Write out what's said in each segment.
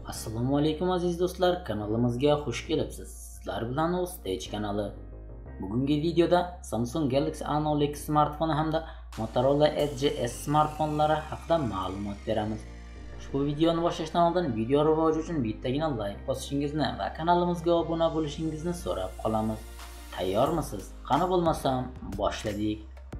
Assalomu alaykum aziz do'stlar, kanalimizga xush kelibsiz. Sizlar bilan Stage kanali. Bugungi videoda Samsung Galaxy A02 smartfoni hamda Motorola Edge S smartfonlari haqida ma'lumot beramiz. Ushbu videoni boshlashdan oldin video rivoji uchun bittagina like bosishingizni va kanalimizga obuna bo'lishingizni so'rab qolamiz. Tayyormisiz? Qani bo'lmasam, boshladik.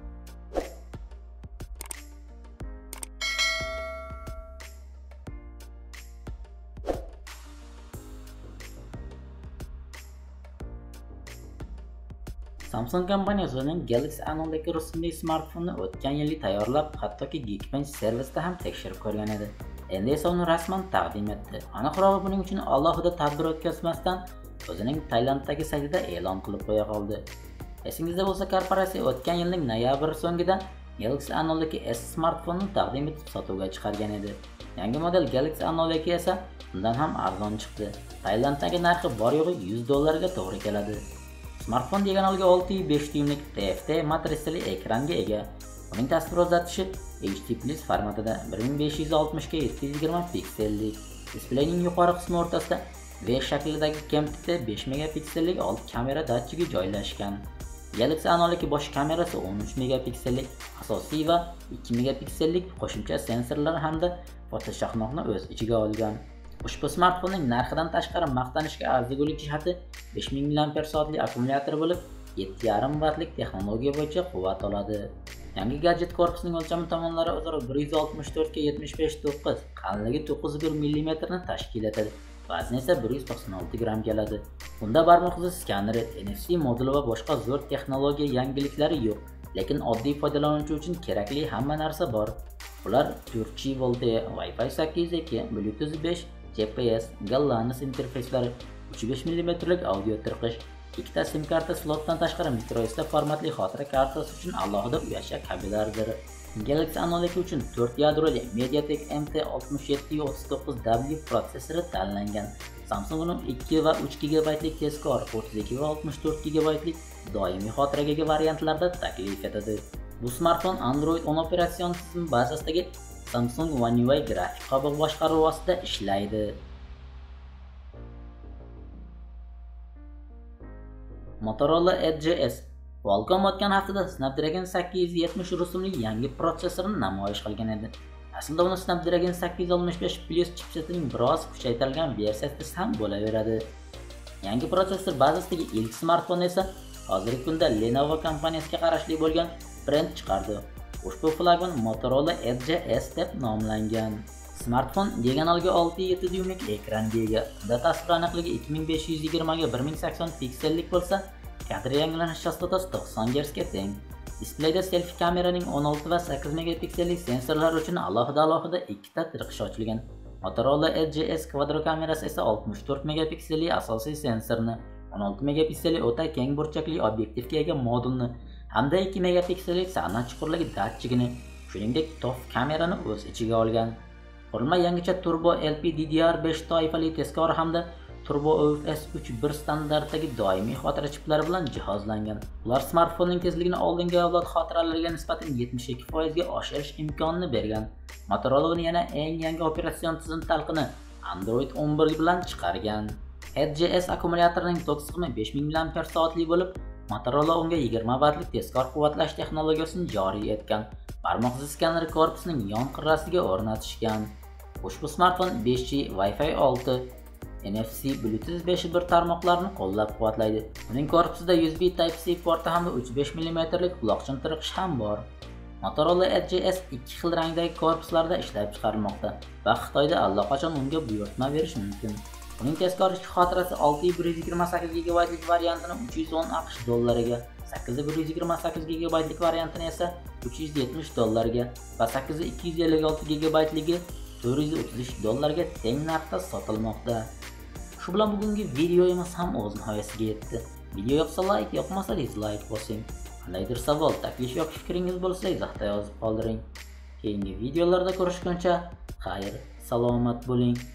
Samsung kompaniyasi o'zining Galaxy A02 rusumli smartfonni o'tgan yili tayyorlab, hattoki Geekbench servisida ham tekshirib ko'rgan edi. Endi esa uni rasman taqdim etdi. Aniqrog'i buning uchun alohida tadbir o'tkazmasdan o'zining Tailanddagi saytida e'lon qilib qo'ya qoldi. Esingizda bo'lsa, korporatsiya o'tgan yilning noyabr so'ngida Galaxy A02 S smartfonni taqdim etib sotuvga chiqargan edi. Yangi model Galaxy A02 esa undan ham arzon chiqdi. Tailanddagi narxi bor yo'g'i $100 ga to'g'ri keladi. Smartfon diagonaliga 6.5 dyuymlik TFT matrisali ekranga ega. Uning tasvir uzatishi HD+ formatida 1560 ga 720 piksellik. Displeyning yuqori qismi o'rtasida V shaklidagi kamera 5 megapiksellik old kamera datchigi joylashgan. Galaxy A02 bosh kamerasi 13 megapiksellik asosiy va 2 megapiksellik qo'shimcha sensorlar hamda fotoshahnoqni o'z ichiga olgan. Ushbu smartfonning narxidan tashqari maqtanishga arzigulik jihati 5000 mAh akkumulyator bo'lib, 7,5 wattlik texnologiya bo'yicha quvvat oladi. Yangi gadjet korpusining o'lchami tomonlari o'zaro 164 ga 75.9, qalinligi 9,1 mm ni tashkil etadi. Vazni esa 196 gram keladi. Unda barmoq izi skaneri, NFC moduli va boshqa zo'r texnologiya yangiliklari yo'q, lekin oddiy foydalanuvchi uchun kerakli hamma narsa bor. Ular 4G VoLTE, Wi-Fi 8.2, Bluetooth 5, GPS, GLONASS interfeyslari, 3.5 mm audio tirqish, ikkita SIM karta slotdan tashqari microSD formatli xotira kartasi uchun alohida uyashak kabellardir. Galaxy A02 uchun 4 yadroli MediaTek MT6739W protsessori tanlangan. Samsung uni 2 va 3 GB lik tezkor, 32 va 64 GB lik doimiy xotiraga ega variantlarda taklif etadi. Bu smartfon Android 10 operatsion tizimi bazasidagi Samsung One UI grafik qobil boshqaruv ostida ishlaydi. Motorola Edge S. Qualcomm o'tgan haftada Snapdragon 870 rusumli yangi protsessorini namoyish qilgan edi. Aslida uni Snapdragon 865 Plus chipsetining biroz kuchaytirilgan versiyasi ham bo'laveradi. Yangi protsessor bazasidagi ilk smartfon esa hozirgi kunda Lenovo kompaniyasiga qarashli bo'lgan brend chiqardi. Ushbu flagman Motorola Edge S deb nomlangan. Smartfon diagonaliga 6.7 dyuymlik ekranga ega. Unda tasvir aniqligi 2520 ga 1080 piksellik bo'lsa, kadr yangilanish chastotasi 90 Hz ga teng. Displeyda selfie kameraning 16 va 8 megapiksellik sensorlar uchun alohida ikkita tirqish ochilgan. Motorola Edge S kvadro kamerasi esa 64 megapiksellik asosiy sensorni, 16 megapiksellik o'ta keng burchakli obyektivga ega modulni hamda 2 megapiksellik san'at chuqurligi datchigini, shuningdek TOF kamerani o'z ichiga olgan. Qurilma yangicha Turbo LPDDR5 toifali tezkor hamda Turbo UFS 3.1 standartdagi doimiy xotira chiplari bilan jihozlangan. Ular smartfonning tezligini oldingi avlod xotiralariga nisbatan 72% ga oshirish imkonini bergan. Motorola uni yana eng yangi operatsion tizim talqini Android 11 bilan chiqargan. Edge S akkumulyatorining tok sig'imi 5000 mAh bo'lib, Motorola unga 20 wattlik tezkor quvvatlash texnologiyasini joriy etgan. Barmoq izi skaneri korpusining yon qirrasiga o'rnatishgan. Ushbu smartfon 5G, Wi-Fi 6, NFC, Bluetooth 5.1 tarmoqlarini qo'llab-quvvatlaydi. Uning korpusida USB Type-C porti hamda 3.5 mm lik quloqchin tirqish ham bor. Motorola Edge S ikki xil rangdagi korpuslarda ishlab chiqarilmoqda va Xitoyda allaqachon unga buyurtma berish mumkin. Uning tezkor ichki xotirasi 6.128 GB lik variantini $310 ga, 8.128 GB lik variantini esa $370 ga va 8.256 GB ligi $433 ga teng narxda sotilmoqda. Shu bilan bugungi videomiz ham o'z nihoyasiga yetdi. Video yoqsa like, yoqmasa dislike bosing. Qandaydir savol, taklif yoki fikringiz bo'lsa izohda yozib qoldiring. Keyingi videolarda ko'rishguncha xayr, salomat bo'ling.